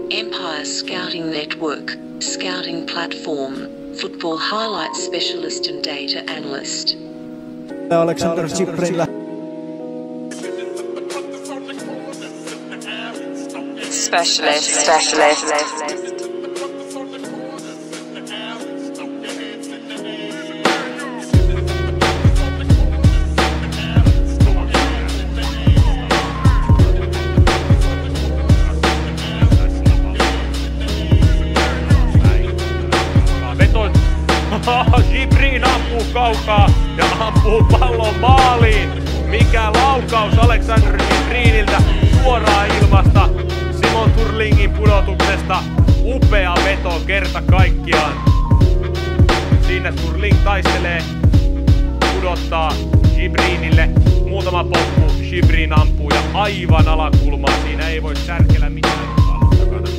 Empire Scouting Network, Scouting Platform, Football Highlights Specialist and Data Analyst. Alexander Jibrin. Specialist. Jibrin ampuu kaukaa ja ampuu pallon maaliin. Mikä laukaus Alexander Jibriniltä suoraan ilmasta Simon Turlingin pudotuksesta. Upea veto kerta kaikkiaan. Siinä Turling taistelee, pudottaa Jibrinille. Muutama poppu, Jibrin ampuu ja aivan alakulmaan. Siinä ei voi särkellä mitään pallon takana.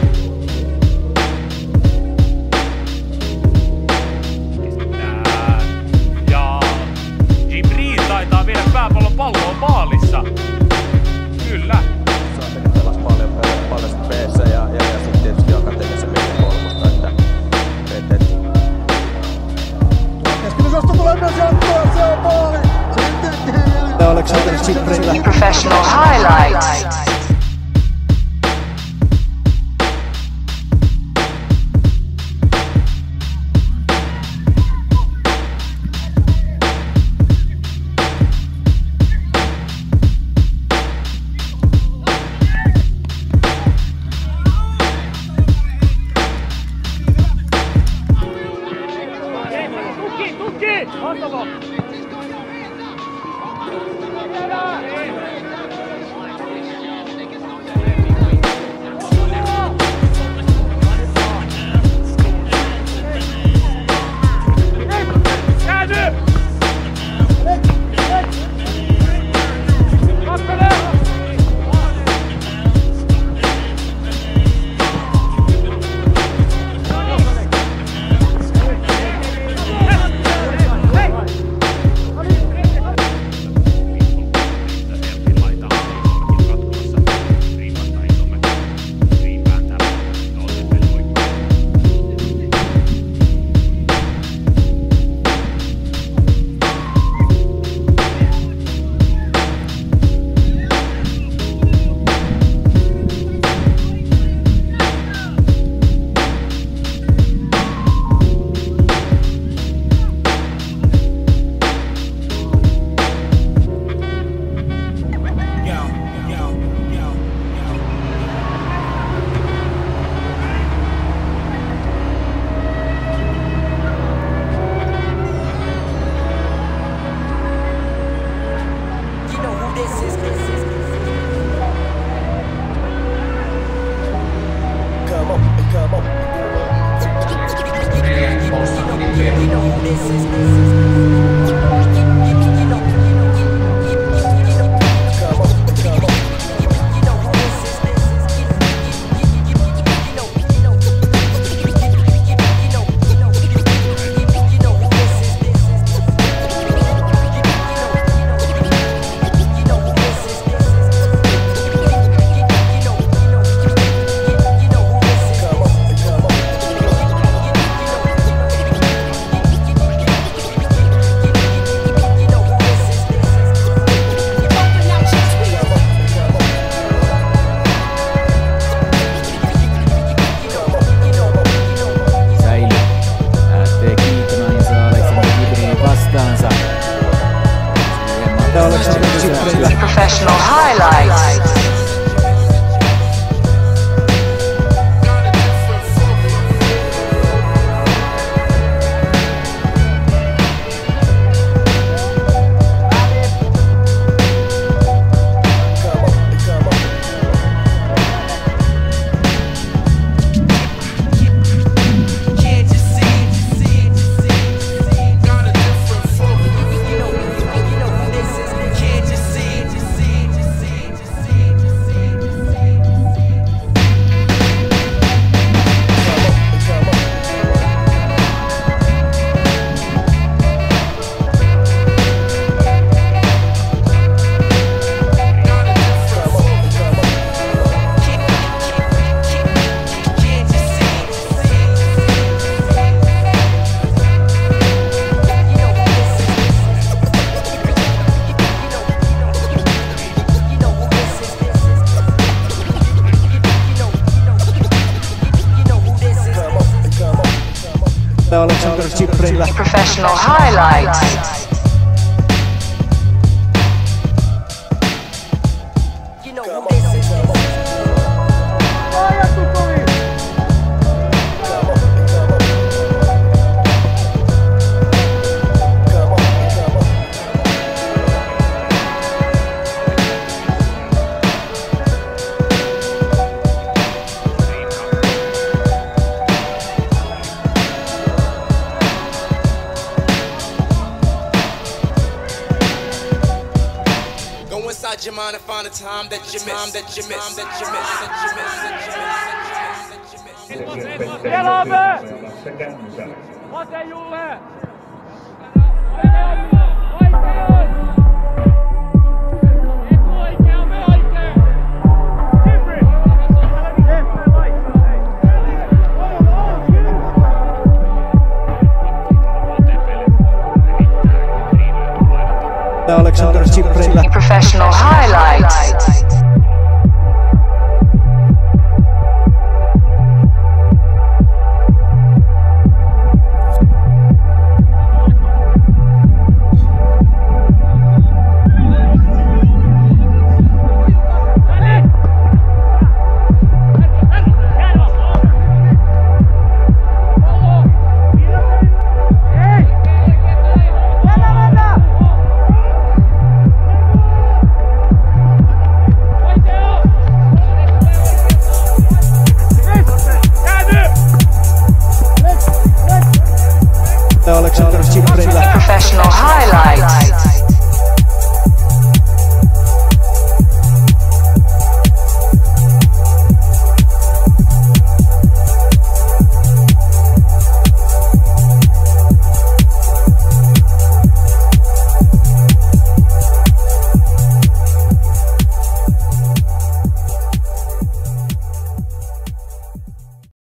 Taitaa viedä palloon maalissa. Kyllä. Saateni pelasi paljon B:ssä ja sitten tietysti akateemisessa Midfielderissa, että Keskitysosto tulee myös jatkoon, se on maali! Alexander Jibrin. Professional highlights. Alexander Jibrin. Professional highlights. Inside your mind and find the time that you miss. Siellä on me! Ote Julle!